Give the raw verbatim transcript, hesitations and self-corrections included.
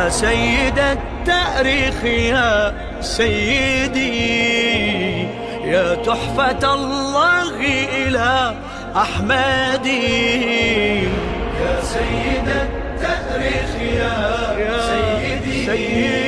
يا سيد التاريخ يا سيدي، يا تحفة الله إلى أحمدي. يا سيد التاريخ يا سيدي, سيدي